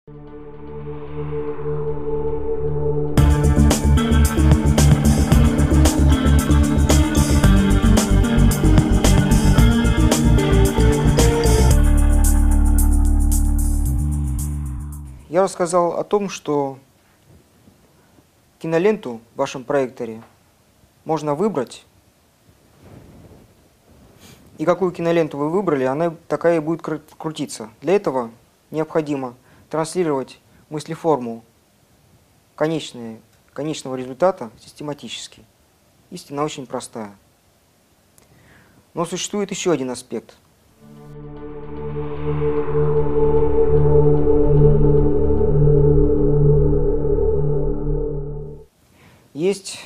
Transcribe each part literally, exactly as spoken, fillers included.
Я рассказал о том, что киноленту в вашем проекторе можно выбрать, и какую киноленту вы выбрали, она такая и будет крутиться. Для этого необходимо транслировать мыслеформу конечной, конечного результата систематически. Истина очень простая. Но существует еще один аспект. Есть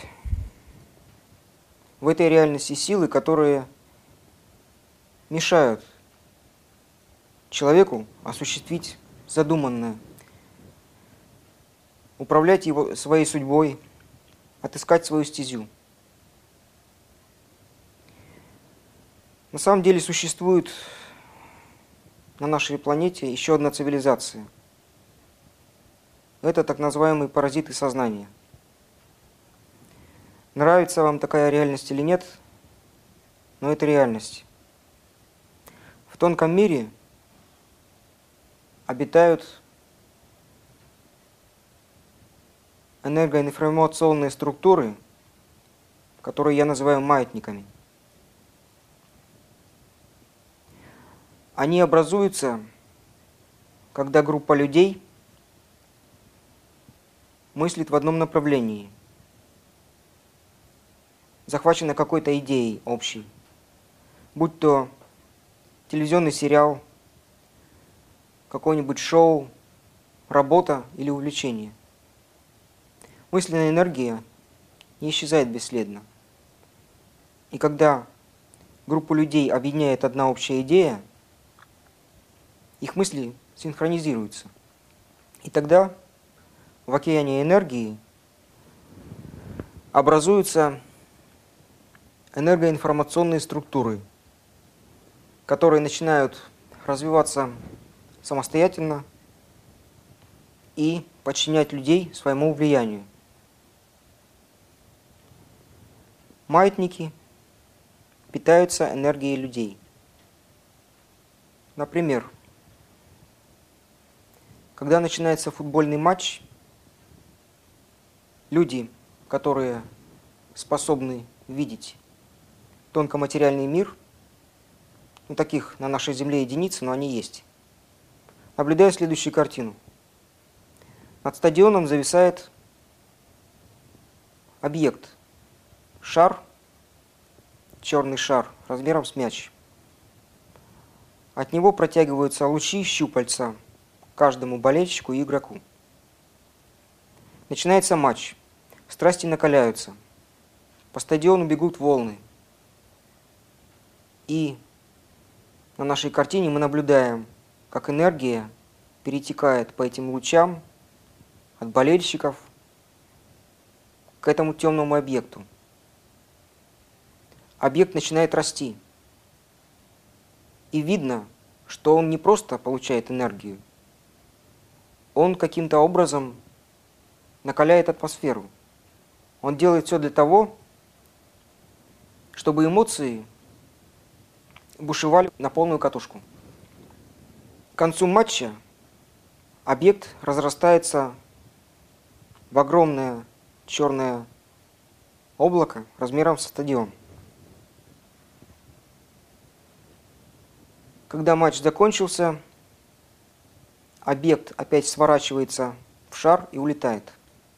в этой реальности силы, которые мешают человеку осуществить задуманное, управлять его, своей судьбой, отыскать свою стезю. На самом деле существует на нашей планете еще одна цивилизация. Это так называемые паразиты сознания. Нравится вам такая реальность или нет, но это реальность. В тонком мире обитают энергоинформационные структуры, которые я называю маятниками. Они образуются, когда группа людей мыслит в одном направлении, захвачена какой-то идеей общей, будь то телевизионный сериал, какое-нибудь шоу, работа или увлечение. Мысленная энергия не исчезает бесследно. И когда группу людей объединяет одна общая идея, их мысли синхронизируются. И тогда в океане энергии образуются энергоинформационные структуры, которые начинают развиваться самостоятельно и подчинять людей своему влиянию. Маятники питаются энергией людей. Например, когда начинается футбольный матч, люди, которые способны видеть тонкоматериальный мир, ну, таких на нашей Земле единицы, но они есть, наблюдают следующую картину. Над стадионом зависает объект, шар, черный шар, размером с мяч. От него протягиваются лучи щупальца каждому болельщику и игроку. Начинается матч. Страсти накаляются. По стадиону бегут волны. И на нашей картине мы наблюдаем, как энергия перетекает по этим лучам от болельщиков к этому темному объекту. Объект начинает расти. И видно, что он не просто получает энергию, он каким-то образом накаляет атмосферу. Он делает все для того, чтобы эмоции бушевали на полную катушку. К концу матча объект разрастается в огромное черное облако размером со стадион. Когда матч закончился, объект опять сворачивается в шар и улетает.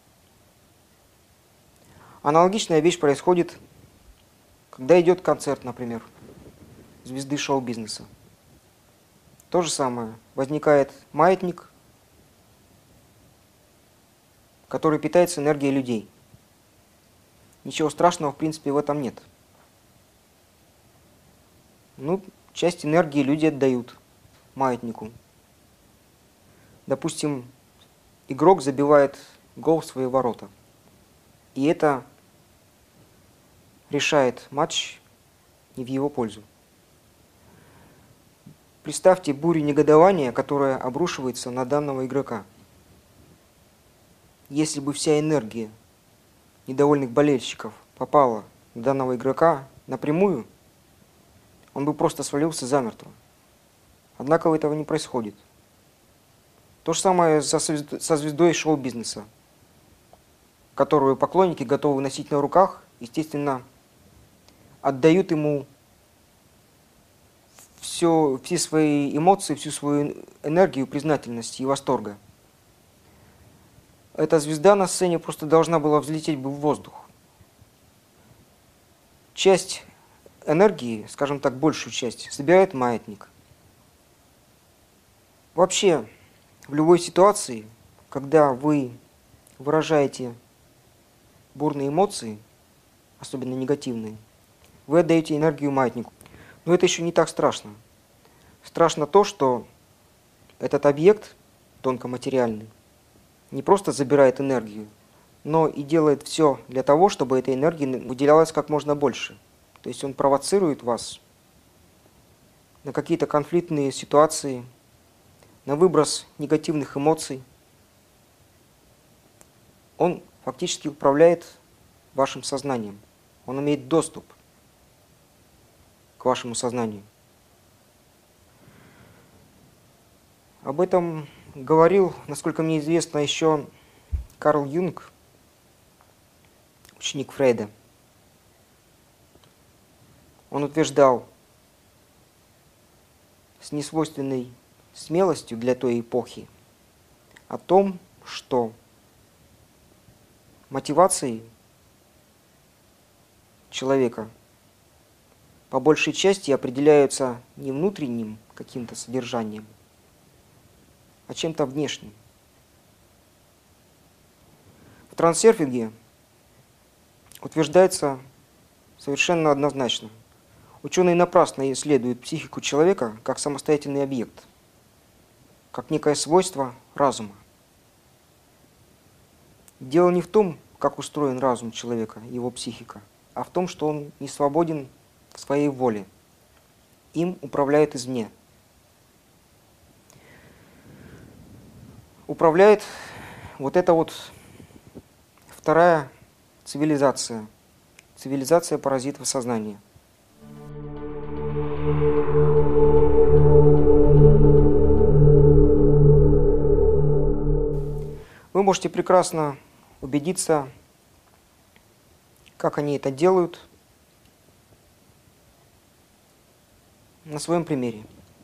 Аналогичная вещь происходит, когда идет концерт, например, звезды шоу-бизнеса. То же самое. Возникает маятник, который питается энергией людей. Ничего страшного, в принципе, в этом нет. Ну, часть энергии люди отдают маятнику. Допустим, игрок забивает гол в свои ворота. И это решает матч не в его пользу. Представьте бурю негодования, которая обрушивается на данного игрока. если бы вся энергия недовольных болельщиков попала на данного игрока напрямую, он бы просто свалился замертво. Однако этого не происходит. То же самое со звездой шоу-бизнеса, которую поклонники готовы носить на руках, естественно, отдают ему все, все свои эмоции, всю свою энергию признательности и восторга. Эта звезда на сцене просто должна была взлететь бы в воздух. Часть энергии, скажем так, большую часть, собирает маятник. Вообще, в любой ситуации, когда вы выражаете бурные эмоции, особенно негативные, вы отдаете энергию маятнику. Но это еще не так страшно. Страшно то, что этот объект тонкоматериальный не просто забирает энергию, но и делает все для того, чтобы этой энергии выделялось как можно больше. То есть он провоцирует вас на какие-то конфликтные ситуации, на выброс негативных эмоций. Он фактически управляет вашим сознанием. Он имеет доступ к вашему сознанию. Об этом говорил, насколько мне известно, еще Карл Юнг, ученик Фрейда. Он утверждал с несвойственной смелостью для той эпохи о том, что мотивацией человека по большей части определяются не внутренним каким-то содержанием, а чем-то внешним. В трансерфинге утверждается совершенно однозначно: ученые напрасно исследуют психику человека как самостоятельный объект, как некое свойство разума. Дело не в том, как устроен разум человека, его психика, а в том, что он не свободен в своей воле. Им управляют извне. Управляет вот эта вот вторая цивилизация, цивилизация паразитов сознания. Вы можете прекрасно убедиться, как они это делают, на своем примере.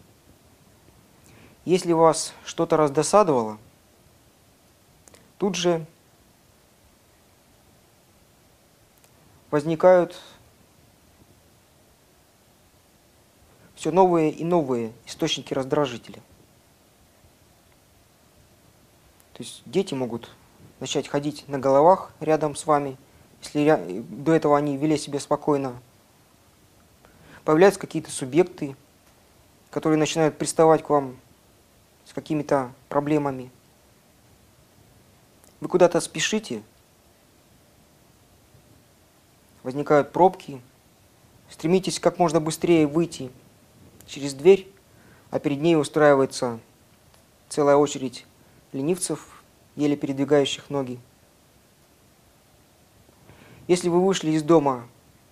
Если вас что-то раздосадовало, тут же возникают все новые и новые источники раздражителя. То есть дети могут начать ходить на головах рядом с вами, если до этого они вели себя спокойно. Появляются какие-то субъекты, которые начинают приставать к вам с какими-то проблемами. Вы куда-то спешите, возникают пробки, стремитесь как можно быстрее выйти через дверь, а перед ней устраивается целая очередь ленивцев, еле передвигающих ноги. Если вы вышли из дома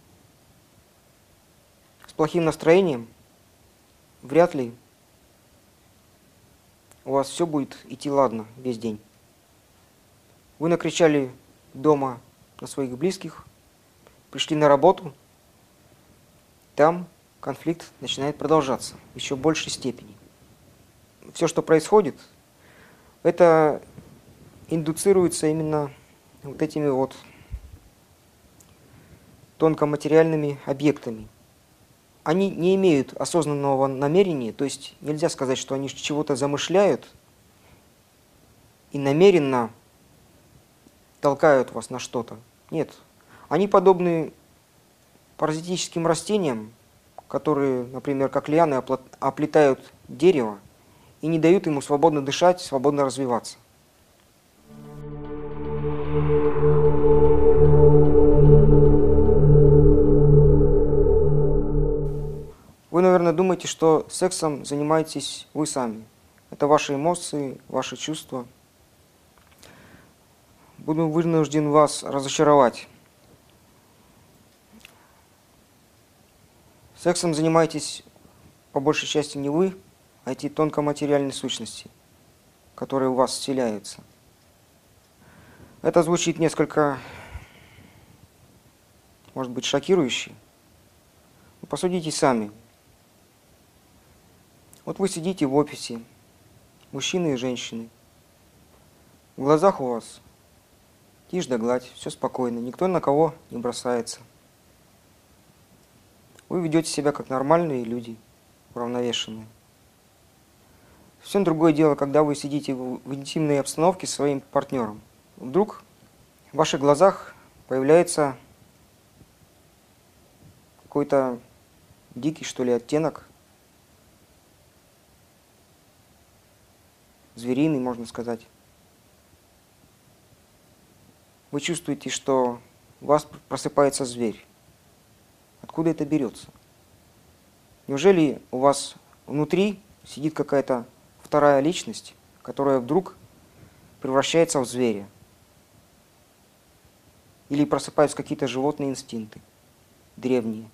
с плохим настроением, вряд ли у вас все будет идти ладно весь день. Вы накричали дома на своих близких, пришли на работу, там конфликт начинает продолжаться в еще большей степени. Все, что происходит, это индуцируется именно вот этими вот тонкоматериальными объектами. Они не имеют осознанного намерения, то есть нельзя сказать, что они чего-то замышляют и намеренно толкают вас на что-то. Нет. Они подобны паразитическим растениям, которые, например, как лианы, оплетают дерево и не дают ему свободно дышать, свободно развиваться. Вы, наверное, думаете, что сексом занимаетесь вы сами. Это ваши эмоции, ваши чувства. буду вынужден вас разочаровать. Сексом занимаетесь по большей части не вы, а эти тонкоматериальные сущности, которые у вас вселяются. Это звучит несколько, может быть, шокирующе. Но посудите сами. Вот вы сидите в офисе, мужчины и женщины. В глазах у вас тишь да гладь, все спокойно, никто на кого не бросается. Вы ведете себя как нормальные люди, уравновешенные. Совсем другое дело, когда вы сидите в интимной обстановке с своим партнером. Вдруг в ваших глазах появляется какой-то дикий, что ли, оттенок, звериный, можно сказать. Вы чувствуете, что у вас просыпается зверь. Откуда это берется? Неужели у вас внутри сидит какая-то вторая личность, которая вдруг превращается в зверя? Или просыпаются какие-то животные инстинкты, древние?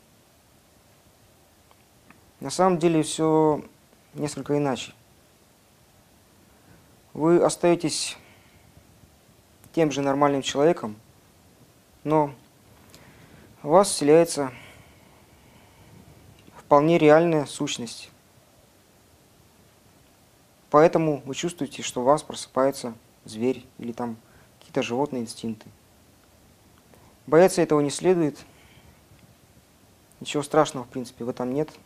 На самом деле все несколько иначе. Вы остаетесь тем же нормальным человеком, но в вас вселяется вполне реальная сущность. Поэтому вы чувствуете, что у вас просыпается зверь или там какие-то животные инстинкты. Бояться этого не следует. Ничего страшного, в принципе, в этом нет.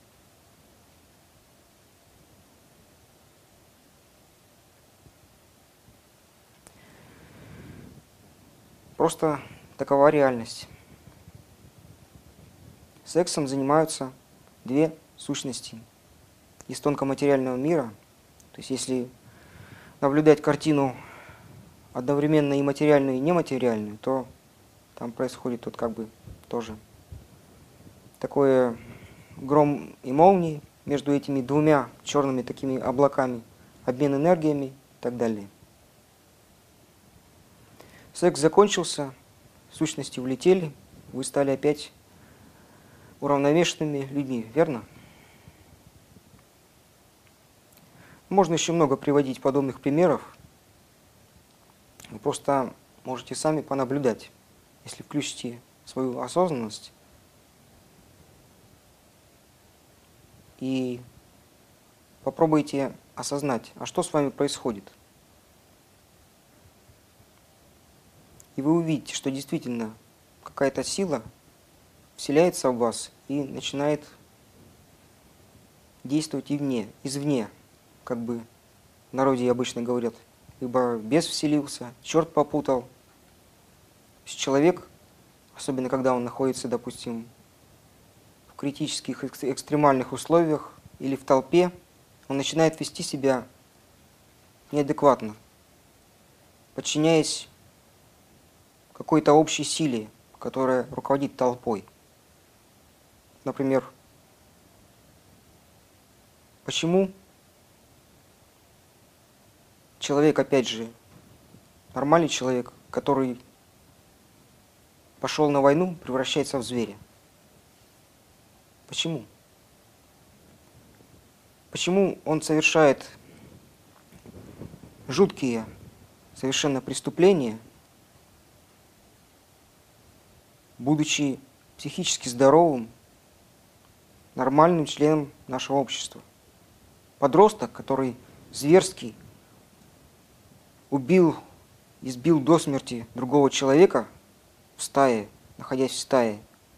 Просто такова реальность. Сексом занимаются две сущности из тонкоматериального мира. То есть если наблюдать картину одновременно и материальную, и нематериальную, то там происходит тут как бы тоже такое гром и молнии между этими двумя черными такими облаками, обмен энергиями и так далее. Секс закончился, сущности улетели, вы стали опять уравновешенными людьми, верно? Можно еще много приводить подобных примеров. Вы просто можете сами понаблюдать, если включите свою осознанность и попробуйте осознать, а что с вами происходит. И вы увидите, что действительно какая-то сила вселяется в вас и начинает действовать извне, извне, как бы в народе обычно говорят, либо бес вселился, черт попутал. То есть человек, особенно когда он находится, допустим, в критических экстремальных условиях или в толпе, он начинает вести себя неадекватно, подчиняясь какой-то общей силе, которая руководит толпой. Например, почему человек, опять же, нормальный человек, который пошел на войну, превращается в зверя? Почему? Почему он совершает жуткие совершенно преступления, будучи психически здоровым, нормальным членом нашего общества? Подросток, который зверски убил, избил до смерти другого человека в стае, находясь в стае,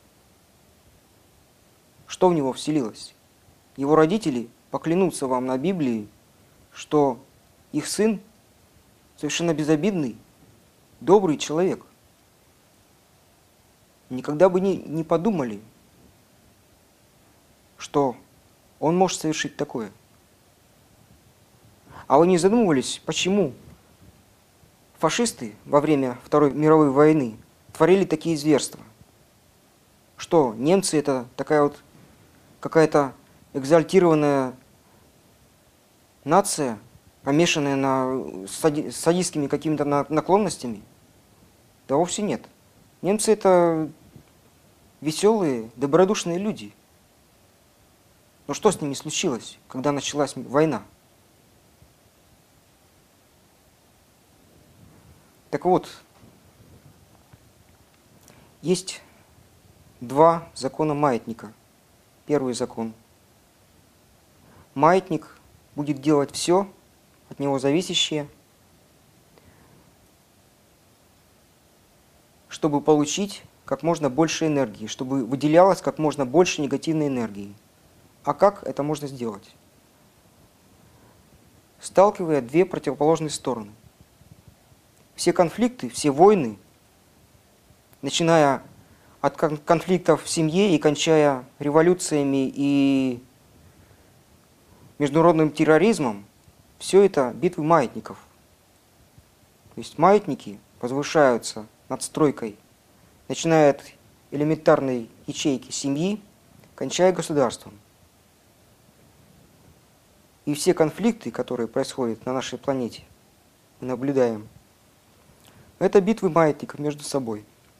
что в него вселилось? Его родители поклянутся вам на Библии, что их сын совершенно безобидный, добрый человек. Никогда бы не, не подумали, что он может совершить такое. А вы не задумывались, почему фашисты во время Второй мировой войны творили такие зверства? Что, немцы это такая вот какая-то экзальтированная нация, помешанная на сади- садистскими какими-то наклонностями? Да вовсе нет. Немцы – это веселые, добродушные люди. Но что с ними случилось, когда началась война? Так вот, есть два закона маятника. Первый закон. Маятник будет делать все от него зависящее, чтобы получить как можно больше энергии, чтобы выделялось как можно больше негативной энергии. А как это можно сделать? Сталкивая две противоположные стороны. Все конфликты, все войны, начиная от конфликтов в семье и кончая революциями и международным терроризмом, все это битвы маятников. То есть маятники возвышаются над стройкой, начиная от элементарной ячейки семьи, кончая государством. И все конфликты, которые происходят на нашей планете, мы наблюдаем, это битвы маятников между собой.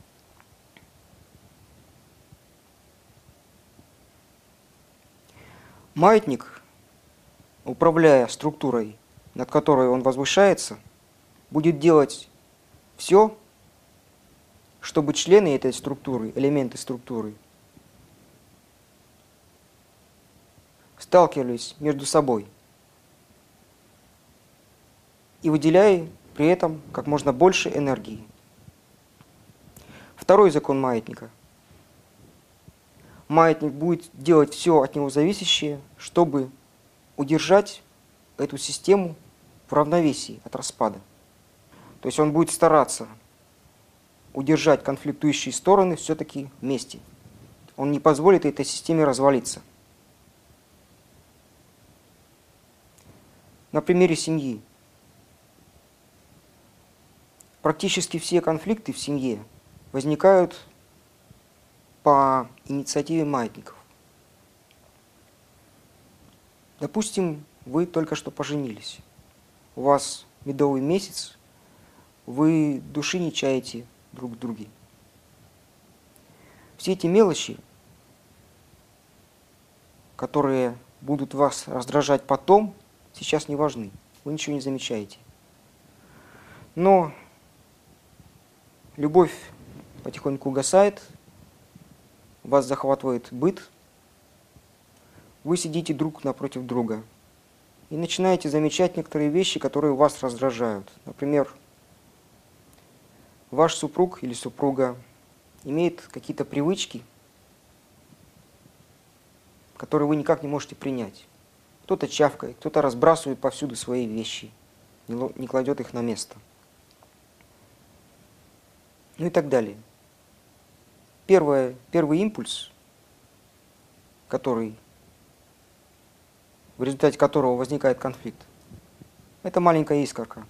Маятник, управляя структурой, над которой он возвышается, будет делать все, чтобы члены этой структуры, элементы структуры, сталкивались между собой и выделяя при этом как можно больше энергии. Второй закон маятника. Маятник будет делать все от него зависящее, чтобы удержать эту систему в равновесии от распада. То есть он будет стараться удержать конфликтующие стороны все-таки вместе. Он не позволит этой системе развалиться. На примере семьи. Практически все конфликты в семье возникают по инициативе маятников. Допустим, вы только что поженились. У вас медовый месяц, вы души не чаете друг в друге. Все эти мелочи, которые будут вас раздражать потом, сейчас не важны. Вы ничего не замечаете. Но любовь потихоньку угасает, вас захватывает быт, вы сидите друг напротив друга и начинаете замечать некоторые вещи, которые вас раздражают. Например, ваш супруг или супруга имеет какие-то привычки, которые вы никак не можете принять. Кто-то чавкает, кто-то разбрасывает повсюду свои вещи, не кладет их на место. Ну и так далее. Первое, первый импульс, который, в результате которого возникает конфликт, это маленькая искорка.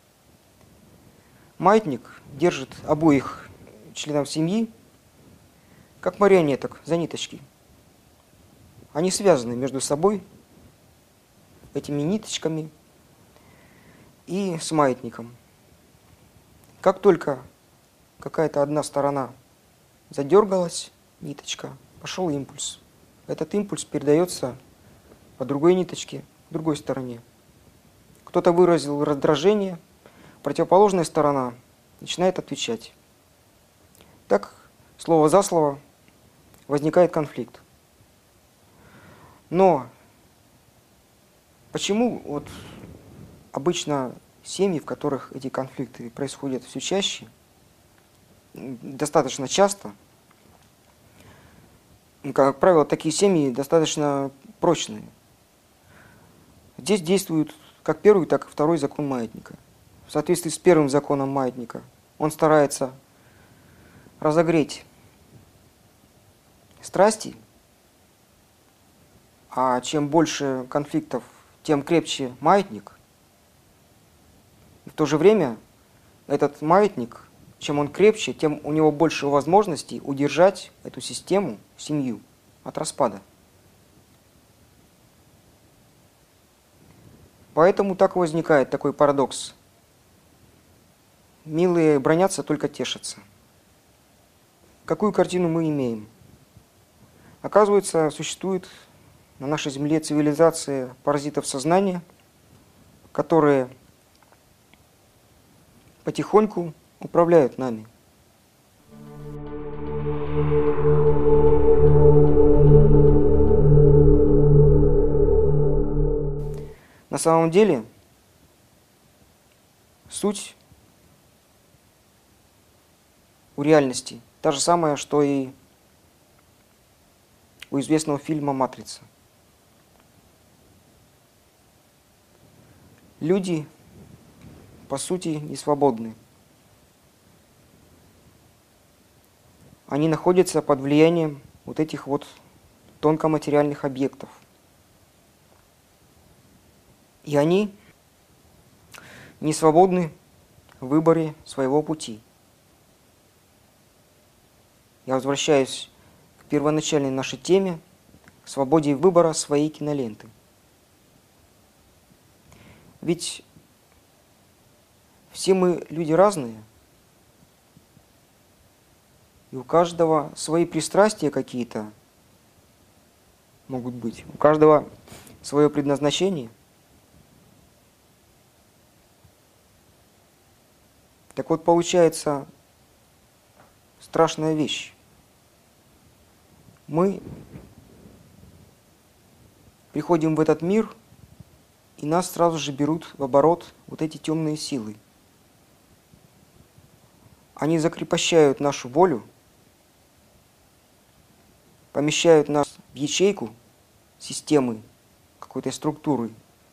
Маятник держит обоих членов семьи как марионеток за ниточки. Они связаны между собой этими ниточками и с маятником. Как только какая-то одна сторона задергалась, ниточка, пошел импульс. Этот импульс передается по другой ниточке, другой стороне. Кто-то выразил раздражение, противоположная сторона начинает отвечать. Так, слово за слово, возникает конфликт. Но почему вот обычно семьи, в которых эти конфликты происходят все чаще, достаточно часто, как правило, такие семьи достаточно прочные. Здесь действует как первый, так и второй закон маятника. В соответствии с первым законом маятника он старается разогреть страсти, а чем больше конфликтов, тем крепче маятник. И в то же время этот маятник, чем он крепче, тем у него больше возможностей удержать эту систему, семью, от распада. Поэтому так возникает такой парадокс. Милые бронятся, только тешатся. Какую картину мы имеем? Оказывается, существует на нашей Земле цивилизация паразитов сознания, которые потихоньку управляют нами. На самом деле, суть у реальности та же самая, что и у известного фильма «Матрица». Люди, по сути, не свободны. Они находятся под влиянием вот этих вот тонкоматериальных объектов. И они не свободны в выборе своего пути. Я возвращаюсь к первоначальной нашей теме – свободе выбора своей киноленты. Ведь все мы люди разные, и у каждого свои пристрастия какие-то могут быть, у каждого свое предназначение. Так вот, получается страшная вещь. Мы приходим в этот мир, и нас сразу же берут в оборот вот эти темные силы. Они закрепощают нашу волю, помещают нас в ячейку системы, какой-то структуры.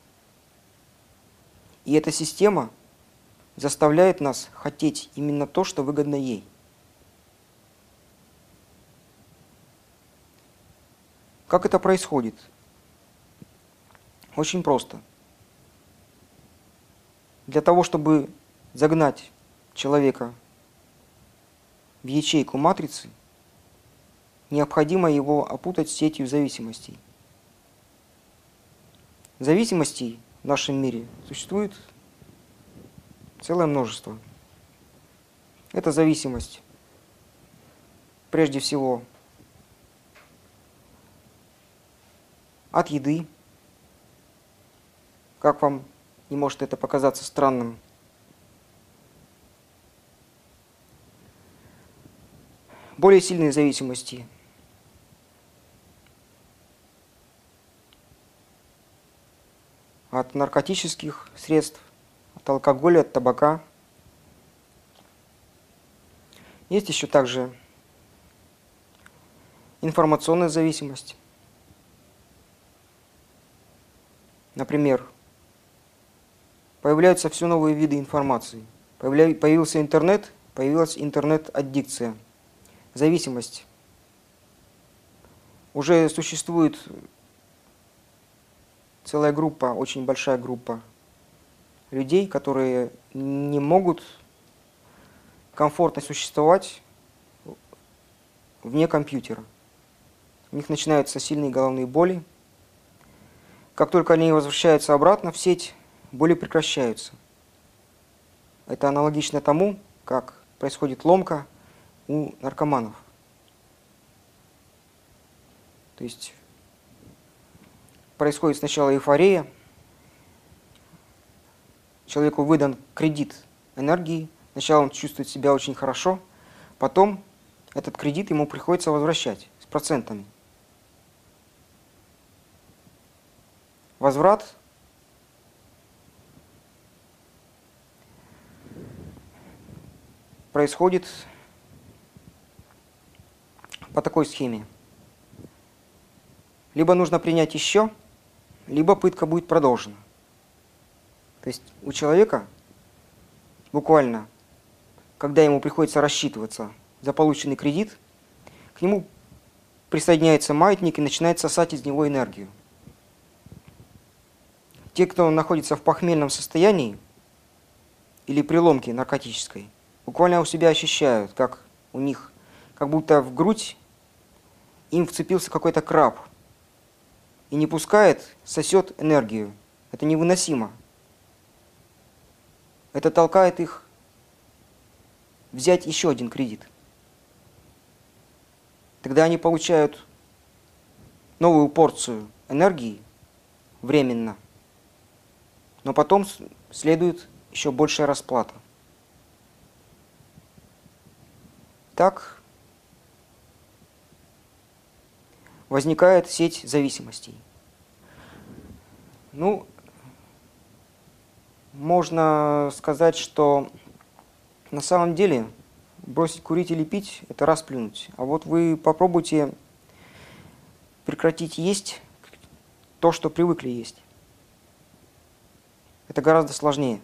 И эта система заставляет нас хотеть именно то, что выгодно ей. Как это происходит? Очень просто. Для того, чтобы загнать человека в ячейку матрицы, необходимо его опутать сетью зависимостей. Зависимостей в нашем мире существует целое множество. Это зависимость, прежде всего, от еды. Как вам не может это показаться странным? Более сильные зависимости от наркотических средств, от алкоголя, от табака. Есть еще также информационная зависимость. Например, появляются все новые виды информации. Появля... Появился интернет, появилась интернет-аддикция. Зависимость. Уже существует целая группа, очень большая группа людей, которые не могут комфортно существовать вне компьютера. У них начинаются сильные головные боли. Как только они возвращаются обратно в сеть, боли прекращаются. Это аналогично тому, как происходит ломка у наркоманов. То есть происходит сначала эйфория, человеку выдан кредит энергии, сначала он чувствует себя очень хорошо, потом этот кредит ему приходится возвращать с процентами. Возврат происходит по такой схеме. Либо нужно принять еще, либо пытка будет продолжена. То есть у человека буквально, когда ему приходится рассчитываться за полученный кредит, к нему присоединяется маятник и начинает сосать из него энергию. Те, кто находится в похмельном состоянии или при ломке наркотической, буквально у себя ощущают, как у них, как будто в грудь им вцепился какой-то краб и не пускает, сосет энергию. Это невыносимо. Это толкает их взять еще один кредит. Тогда они получают новую порцию энергии временно, но потом следует еще большая расплата. Так возникает сеть зависимостей. Ну, можно сказать, что на самом деле бросить курить или пить – это расплюнуть. А вот вы попробуйте прекратить есть то, что привыкли есть. Это гораздо сложнее.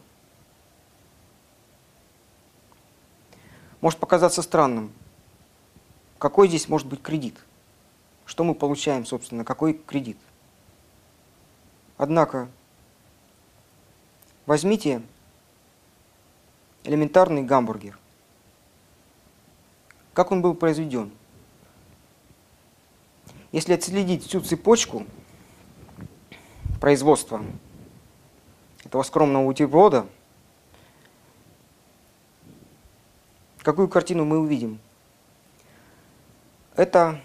Может показаться странным. Какой здесь может быть кредит? Что мы получаем, собственно, какой кредит? Однако, возьмите элементарный гамбургер. Как он был произведен? Если отследить всю цепочку производства этого скромного бутерброда, какую картину мы увидим? Это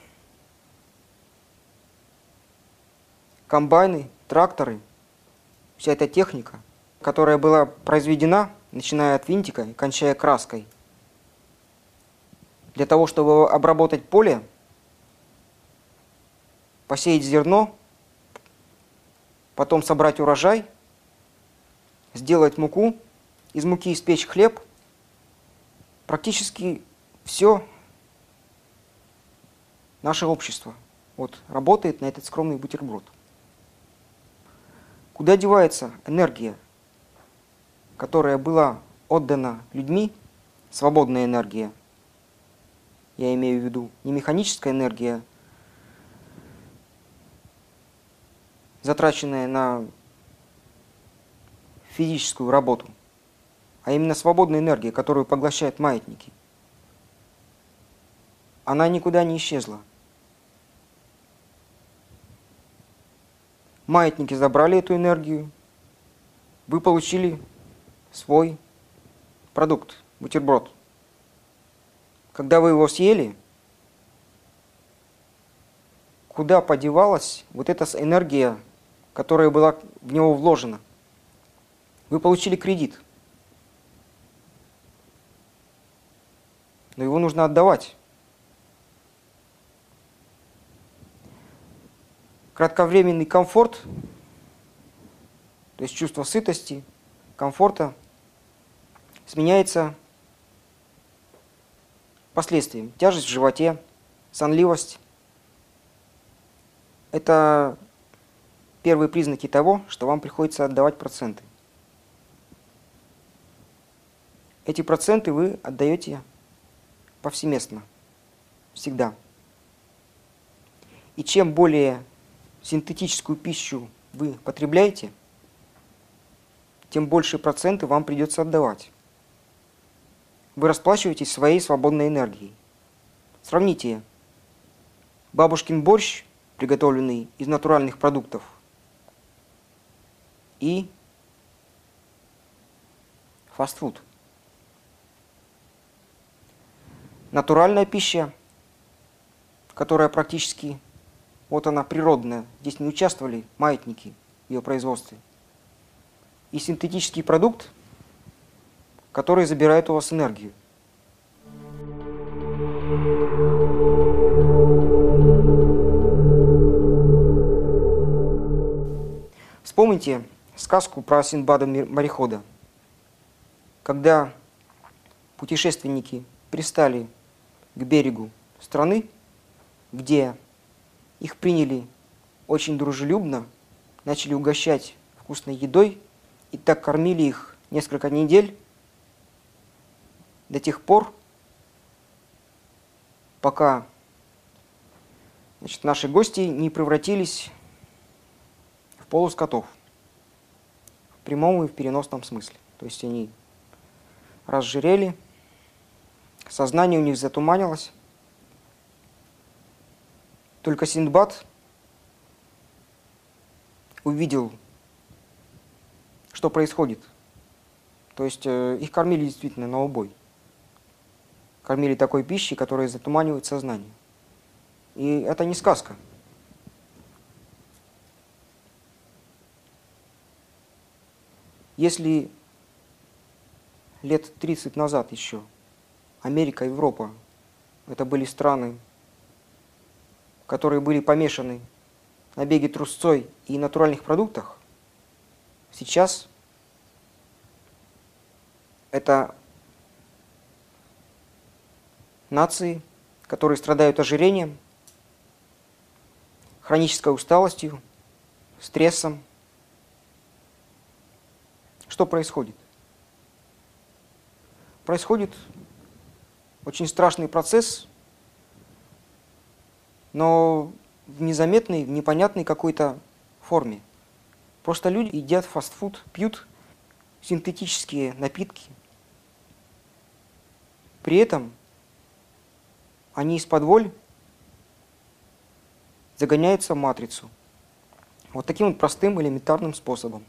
комбайны, тракторы, вся эта техника, которая была произведена, начиная от винтика и кончая краской, для того, чтобы обработать поле, посеять зерно, потом собрать урожай, сделать муку, из муки испечь хлеб. Практически все наше общество вот, работает на этот скромный бутерброд. Куда девается энергия, которая была отдана людьми, свободная энергия? Я имею в виду не механическая энергия, затраченная на физическую работу, а именно свободная энергия, которую поглощают маятники. Она никуда не исчезла. Маятники забрали эту энергию, вы получили свой продукт, бутерброд. Когда вы его съели, куда подевалась вот эта энергия, которая была в него вложена? Вы получили кредит, но его нужно отдавать. Кратковременный комфорт, то есть чувство сытости, комфорта, сменяется последствием. Тяжесть в животе, сонливость. Это первые признаки того, что вам приходится отдавать проценты. Эти проценты вы отдаете повсеместно, всегда. И чем более синтетическую пищу вы потребляете, тем больше проценты вам придется отдавать. Вы расплачиваетесь своей свободной энергией. Сравните бабушкин борщ, приготовленный из натуральных продуктов, и фастфуд. Натуральная пища, которая практически, вот она, природная, здесь не участвовали маятники в ее производстве. И синтетический продукт, который забирает у вас энергию. Вспомните сказку про Синдбада-морехода. Когда путешественники пристали к берегу страны, где их приняли очень дружелюбно, начали угощать вкусной едой и так кормили их несколько недель, до тех пор, пока значит, наши гости не превратились в полускотов, в прямом и в переносном смысле. То есть они разжирели, сознание у них затуманилось. Только Синдбад увидел, что происходит. То есть э, их кормили действительно на убой. кормили такой пищей, которая затуманивает сознание. И это не сказка. Если лет тридцать назад еще Америка, Европа – это были страны, которые были помешаны на беге трусцой и натуральных продуктах, сейчас это нации, которые страдают ожирением, хронической усталостью, стрессом. Что происходит? Происходит очень страшный процесс, но в незаметной, в непонятной какой-то форме. Просто люди едят фастфуд, пьют синтетические напитки. При этом они исподволь загоняются в матрицу. Вот таким вот простым элементарным способом.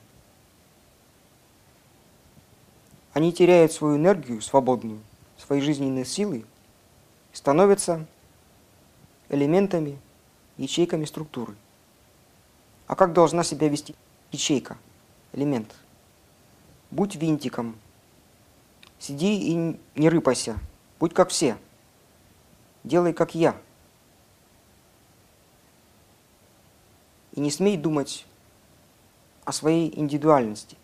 Они теряют свою энергию свободную, свои жизненные силы и становятся элементами, ячейками структуры. А как должна себя вести ячейка, элемент? Будь винтиком, сиди и не рыпайся, будь как все, делай как я. И не смей думать о своей индивидуальности.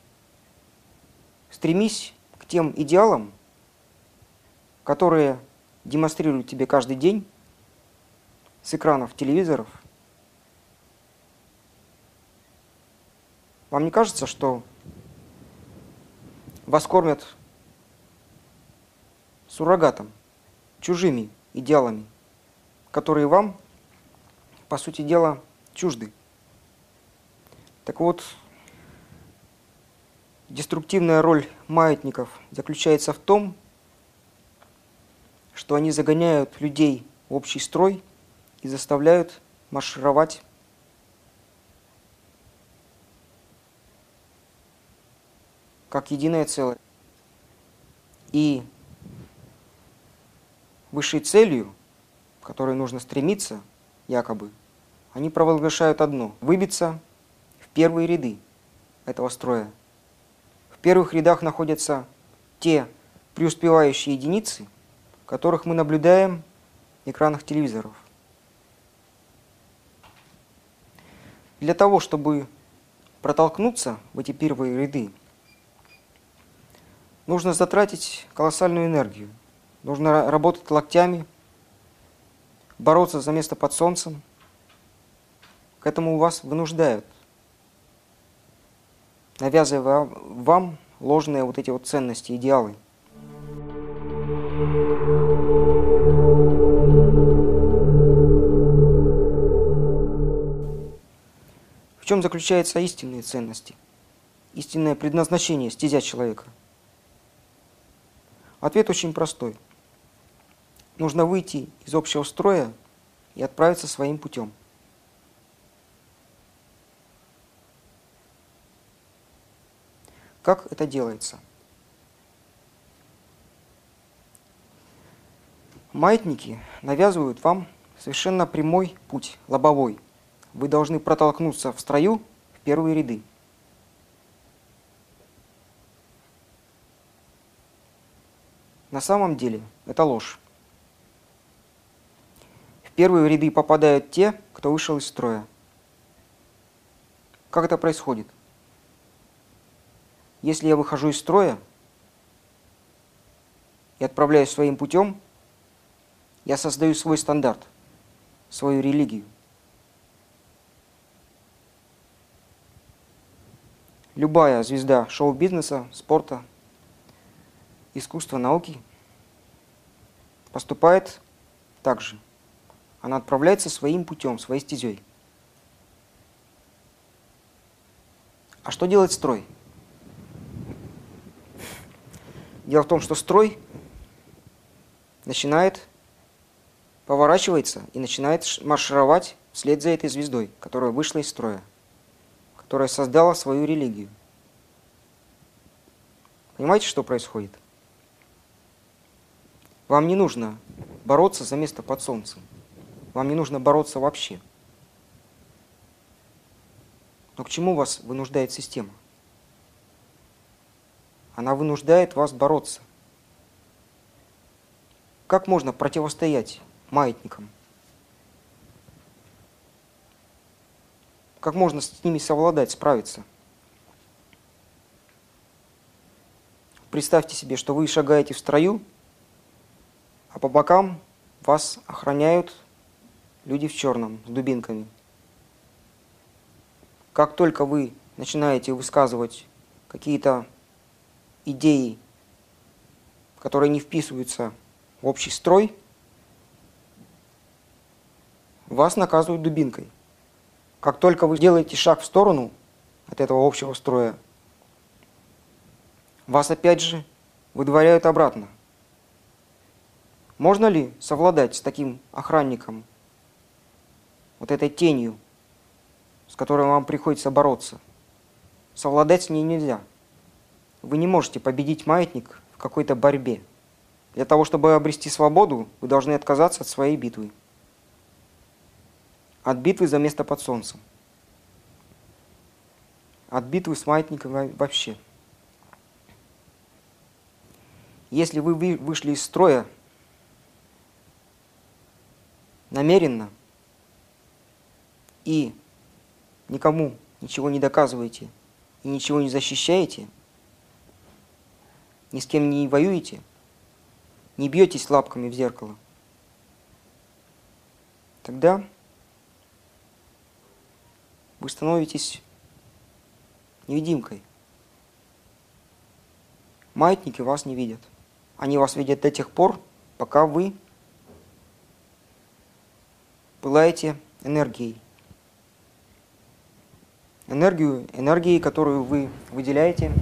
Стремись к тем идеалам, которые демонстрируют тебе каждый день с экранов телевизоров. Вам не кажется, что вас кормят суррогатом, чужими идеалами, которые вам, по сути дела, чужды? Так вот, деструктивная роль маятников заключается в том, что они загоняют людей в общий строй и заставляют маршировать как единое целое. И высшей целью, к которой нужно стремиться, якобы, они провозглашают одно – выбиться в первые ряды этого строя. В первых рядах находятся те преуспевающие единицы, которых мы наблюдаем на экранах телевизоров. Для того, чтобы протолкнуться в эти первые ряды, нужно затратить колоссальную энергию. Нужно работать локтями, бороться за место под солнцем. К этому вас вынуждают, навязывая вам ложные вот эти вот ценности, идеалы. В чем заключаются истинные ценности, истинное предназначение, стезя человека? Ответ очень простой. Нужно выйти из общего строя и отправиться своим путем. Как это делается? Маятники навязывают вам совершенно прямой путь, лобовой. Вы должны протолкнуться в строю в первые ряды. На самом деле это ложь. В первые ряды попадают те, кто вышел из строя. Как это происходит? Если я выхожу из строя и отправляюсь своим путем, я создаю свой стандарт, свою религию. Любая звезда шоу-бизнеса, спорта, искусства, науки поступает так же. Она отправляется своим путем, своей стезей. А что делает строй? Дело в том, что строй начинает, поворачивается и начинает маршировать вслед за этой звездой, которая вышла из строя, которая создала свою религию. Понимаете, что происходит? Вам не нужно бороться за место под солнцем. Вам не нужно бороться вообще. Но к чему вас вынуждает система? Она вынуждает вас бороться. Как можно противостоять маятникам? Как можно с ними совладать, справиться? Представьте себе, что вы шагаете в строю, а по бокам вас охраняют люди в черном, с дубинками. Как только вы начинаете высказывать какие-то идеи, которые не вписываются в общий строй, вас наказывают дубинкой. Как только вы делаете шаг в сторону от этого общего строя, вас опять же выдворяют обратно. Можно ли совладать с таким охранником, вот этой тенью, с которой вам приходится бороться? Совладать с ней нельзя. Вы не можете победить маятник в какой-то борьбе. Для того, чтобы обрести свободу, вы должны отказаться от своей битвы. От битвы за место под солнцем. От битвы с маятником вообще. Если вы вышли из строя намеренно и никому ничего не доказываете и ничего не защищаете, ни с кем не воюете, не бьетесь лапками в зеркало, тогда вы становитесь невидимкой. Маятники вас не видят. Они вас видят до тех пор, пока вы пылаете энергией. Энергию, энергией, которую вы выделяете,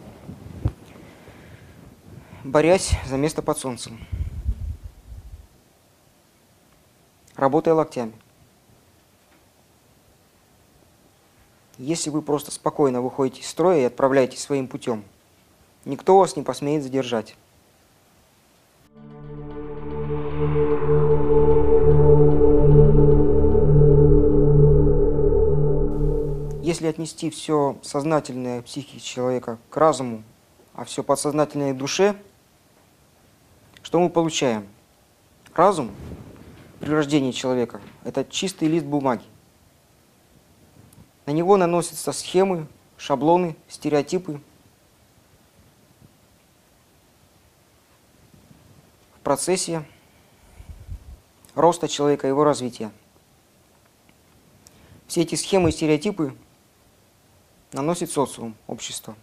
борясь за место под солнцем, работая локтями. Если вы просто спокойно выходите из строя и отправляетесь своим путем, никто вас не посмеет задержать. Если отнести все сознательное психики человека к разуму, а все подсознательное к душе, что мы получаем? Разум при рождении человека – это чистый лист бумаги. На него наносятся схемы, шаблоны, стереотипы. В процессе роста человека, его развития. Все эти схемы и стереотипы наносит социум, общество.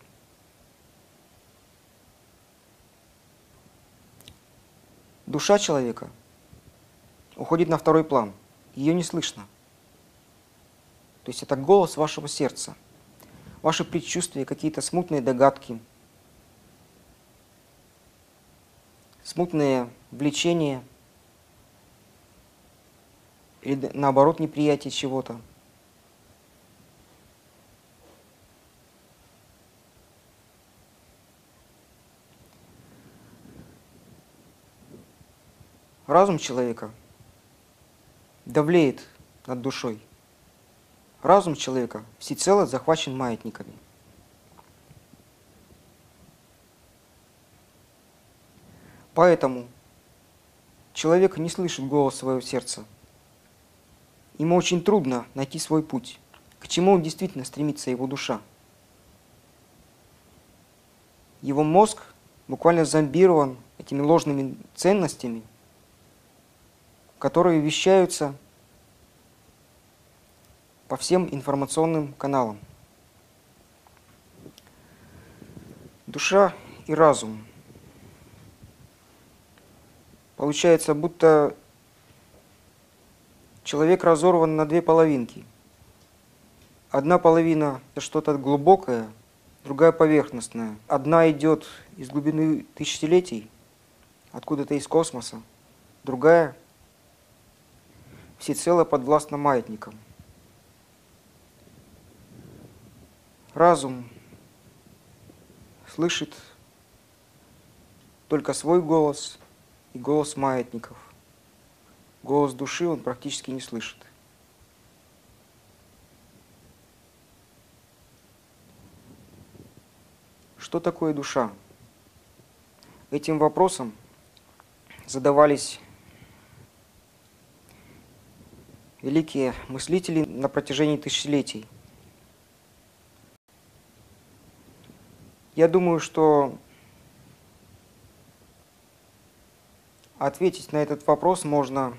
Душа человека уходит на второй план. Ее не слышно. То есть это голос вашего сердца, ваши предчувствия, какие-то смутные догадки, смутные влечения или наоборот неприятие чего-то. Разум человека давлеет над душой. Разум человека всецело захвачен маятниками. Поэтому человек не слышит голос своего сердца. Ему очень трудно найти свой путь, к чему действительно стремится его душа. Его мозг буквально зомбирован этими ложными ценностями, которые вещаются по всем информационным каналам. Душа и разум. Получается, будто человек разорван на две половинки. Одна половина – это что-то глубокое, другая поверхностная. Одна идет из глубины тысячелетий, откуда-то из космоса, другая всецело подвластна маятникам. Разум слышит только свой голос, и голос маятников. Голос души он практически не слышит. Что такое душа? Этим вопросом задавались великие мыслители на протяжении тысячелетий. Я думаю, что ответить на этот вопрос можно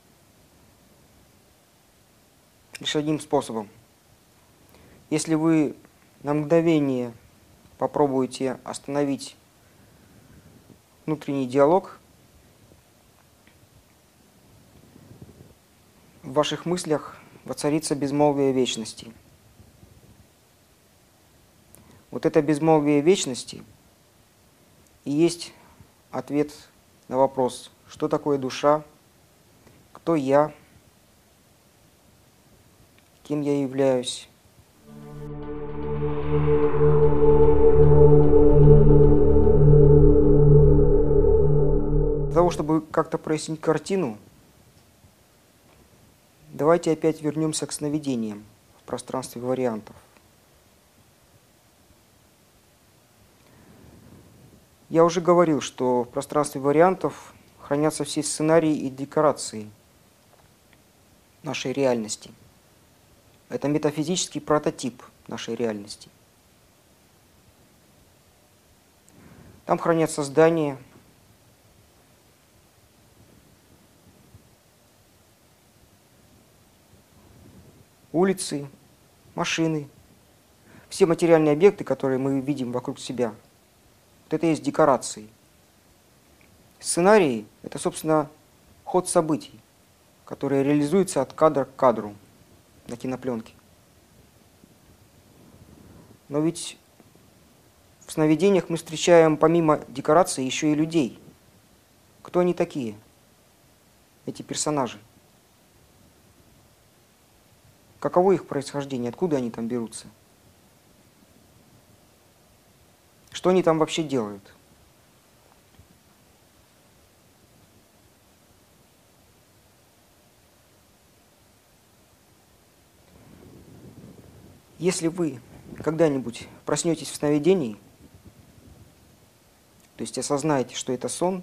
лишь одним способом. Если вы на мгновение попробуете остановить внутренний диалог, в ваших мыслях воцарится безмолвие вечности. Вот это безмолвие вечности и есть ответ на вопрос, что такое душа, кто я, кем я являюсь. Для того, чтобы как-то прояснить картину, давайте опять вернемся к сновидениям в пространстве вариантов. Я уже говорил, что в пространстве вариантов хранятся все сценарии и декорации нашей реальности. Это метафизический прототип нашей реальности. Там хранятся здания, улицы, машины, все материальные объекты, которые мы видим вокруг себя. Вот это и есть декорации. Сценарии – это, собственно, ход событий, которые реализуются от кадра к кадру на кинопленке. Но ведь в сновидениях мы встречаем помимо декораций еще и людей. Кто они такие, эти персонажи? Каково их происхождение, откуда они там берутся? Что они там вообще делают? Если вы когда-нибудь проснетесь в сновидении, то есть осознаете, что это сон,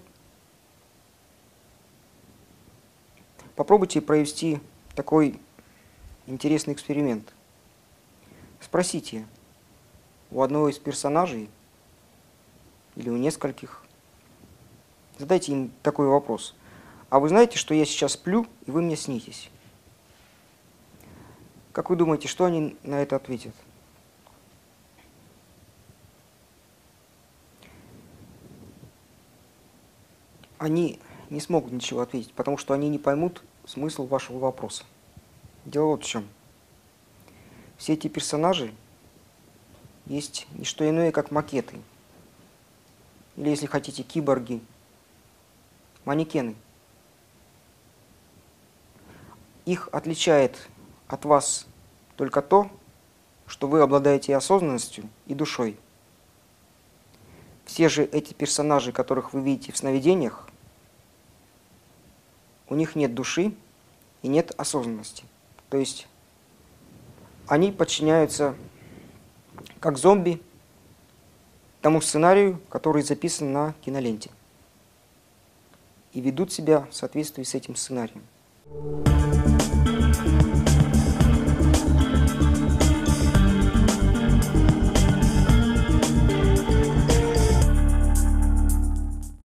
попробуйте провести такой интересный эксперимент. Спросите у одного из персонажей или у нескольких, задайте им такой вопрос. А вы знаете, что я сейчас сплю, и вы мне снитесь? Как вы думаете, что они на это ответят? Они не смогут ничего ответить, потому что они не поймут смысл вашего вопроса. Дело вот в чем. Все эти персонажи есть не что иное, как макеты. Или, если хотите, киборги, манекены. Их отличает от вас только то, что вы обладаете осознанностью и душой. Все же эти персонажи, которых вы видите в сновидениях, у них нет души и нет осознанности. То есть они подчиняются, как зомби, тому сценарию, который записан на киноленте, и ведут себя в соответствии с этим сценарием.